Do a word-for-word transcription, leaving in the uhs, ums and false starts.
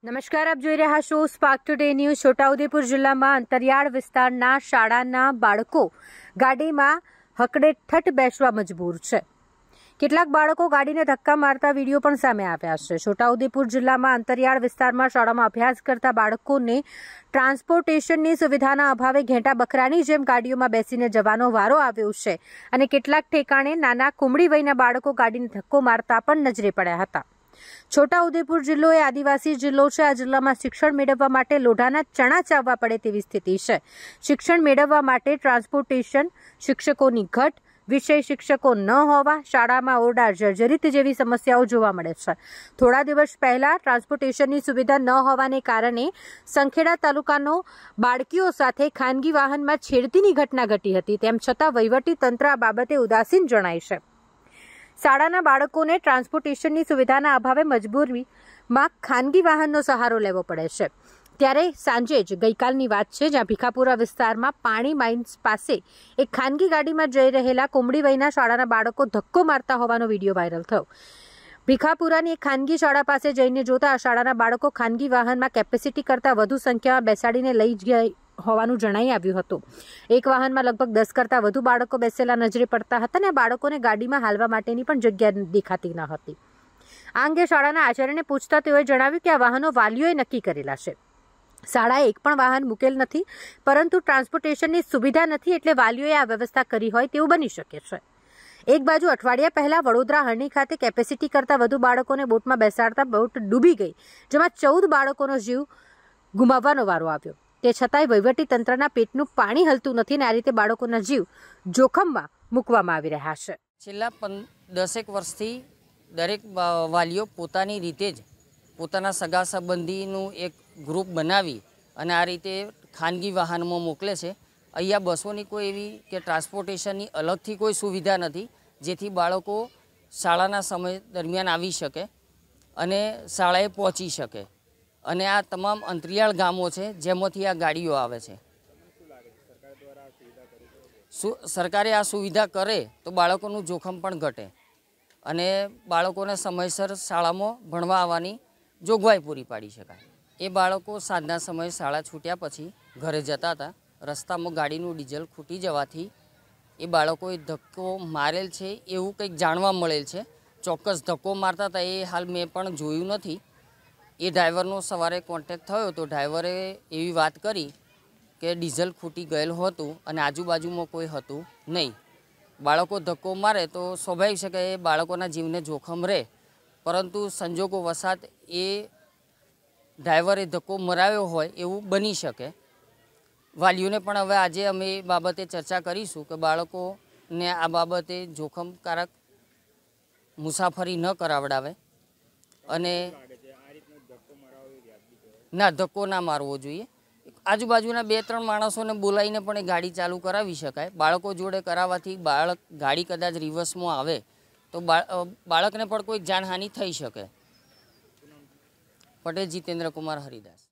નમસ્કાર, આપ જોઈ રહ્યા છો સ્પાર્ક ટુડે ન્યૂઝ। છોટાઉદેપુર જિલ્લામાં અંતરિયાળ વિસ્તારના શાળાના બાળકો ગાડીમાં હકડેઠઠ બેસવા મજબૂર છે। કેટલાક બાળકો ગાડીને ધક્કા મારતા વિડીયો પણ સામે આવ્યા છે। છોટાઉદેપુર જિલ્લામાં અંતરિયાળ વિસ્તારમાં શાળામાં અભ્યાસ કરતા બાળકોને ટ્રાન્સપોર્ટેશનની સુવિધાના અભાવે ઘેંટા બકરાની જેમ ગાડીઓમાં બેસીને જવાનો વારો આવ્યો છે અને કેટલાક ઠેકાણે નાના કુમળી વયના બાળકો ગાડીને ધક્કો મારતા પણ નજરે પડ્યા હતા। છોટાઉદેપુર જિલ્લો એ આદિવાસી જિલ્લો છે। આ જિલ્લામાં શિક્ષણ મેળવવા માટે લોઢાના ચણા ચાવવા પડે તેવી સ્થિતિ છે। શિક્ષણ મેળવવા માટે ટ્રાન્સપોર્ટેશન, શિક્ષકોની ઘટ, વિષય શિક્ષકો ન હોવા, શાળામાં ઓરડા જર્જરિત જેવી સમસ્યાઓ જોવા મળે છે। થોડા દિવસ પહેલા ટ્રાન્સપોર્ટેશનની સુવિધા ન હોવાને કારણે સંખેડા તાલુકાનો બાળકીઓ સાથે ખાનગી વાહનમાં છેડતીની ઘટના ઘટી હતી। તેમ છતાં વહીવટી તંત્ર આ બાબતે ઉદાસીન જણાય છે। શાળાના બાળકોને ટ્રાન્સપોર્ટેશનની સુવિધાના અભાવે મજબૂરીમાં ખાનગી વાહનનો સહારો લેવો પડે છે। ત્યારે સાંજે જ ગઈકાલની વાત છે, જ્યાં ભીખાપુરા વિસ્તારમાં પાણી માઇન્સ પાસે એક ખાનગી ગાડીમાં જઈ રહેલા કુમળી વયના શાળાના બાળકો ધક્કો મારતા હોવાનો વિડીયો વાયરલ થયો। ભીખાપુરાની એક ખાનગી શાળા પાસે જઈને જોતા આ શાળાના બાળકો ખાનગી વાહનમાં કેપેસિટી કરતાં વધુ સંખ્યામાં બેસાડીને લઈ ગયા હોવાનું જણાઈ આવ્યું હતું। એક વાહનમાં લગભગ દસ કરતાં વધુ બાળકો બેસેલા નજરે પડતા હતા અને બાળકોને ગાડીમાં હાલવા માટેની પણ જગ્યા દેખાતી ન હતી। આ અંગે શાળાના આચાર્યને પૂછતા તેઓએ જણાવ્યું કે આ વાહનો વાલીઓએ નક્કી કરેલા છે। શાળાએ એક પણ વાહન મૂકેલ નથી, પરંતુ ટ્રાન્સપોર્ટેશનની સુવિધા નથી, એટલે વાલીઓએ આ વ્યવસ્થા કરી હોય તેવું બની શકે છે। એક બાજુ અઠવાડિયા પહેલા વડોદરા હરણી ખાતે કેપેસિટી કરતાં વધુ બાળકોને બોટમાં બેસાડતા બોટ ડૂબી ગઈ, જેમાં ચૌદ બાળકોનો જીવ ગુમાવવાનો વારો આવ્યો। તે છતાંય વહીવટી તંત્રના પેટનું પાણી હલતું નથી અને આ રીતે બાળકોના જીવ જોખમમાં મૂકવામાં આવી રહ્યા છે। છેલ્લા દસેક વર્ષથી દરેક વાલીઓ પોતાની રીતે જ પોતાના સગા સંબંધીનું એક ગ્રુપ બનાવી અને આ રીતે ખાનગી વાહનમાં મોકલે છે। અહીંયા બસોની કોઈ એવી કે ટ્રાન્સપોર્ટેશનની અલગથી કોઈ સુવિધા નથી, જેથી બાળકો શાળાના સમય દરમિયાન આવી શકે અને શાળાએ પહોંચી શકે। અને આ તમામ અંતરિયાળ ગામો છે જેમાંથી આ ગાડીઓ આવે છે। સરકારે આ સુવિધા કરે તો બાળકોનું જોખમ પણ ઘટે અને બાળકોને સમયસર શાળામાં ભણવા આવવાની જોગવાઈ પૂરી પાડી શકાય। એ બાળકો સાંજના સમયે શાળા છૂટ્યા પછી ઘરે જતા હતા, રસ્તામાં ગાડીનું ડીઝલ ખૂટી જવાથી એ બાળકોએ ધક્કો મારેલ છે એવું કંઈક જાણવા મળેલ છે। ચોક્કસ ધક્કો મારતા હતા એ હાલ મેં પણ જોયું નથી। એ ડ્રાઈવરનો સવારે કોન્ટેક્ટ થયો તો ડ્રાઈવરે એવી વાત કરી કે ડીઝલ ખૂટી ગયેલું હતું અને આજુબાજુમાં કોઈ હતું નહીં। બાળકો ધક્કો મારે તો સ્વાભાવિક છે કે એ બાળકોના જીવને જોખમ રહે, પરંતુ સંજોગો વસાત એ ડ્રાઈવરે ધક્કો મરાવ્યો હોય એવું બની શકે। વાલીઓને પણ હવે આજે અમે એ બાબતે ચર્ચા કરીશું કે બાળકોને આ બાબતે જોખમકારક મુસાફરી ન કરાવડાવે અને ના ધક્કો ના મારવો જોઈએ। આજુબાજુના બે ત્રણ માણસોને બોલાવીને પણ એ ગાડી ચાલુ કરાવી શકાય। બાળકો જોડે કરાવવાથી બાળક ગાડી કદાચ રિવર્સમાં આવે તો બાળકને પણ કોઈ જાનહાનિ થઈ શકે। પટેલ જીતેન્દ્ર કુમાર હરિદાસ।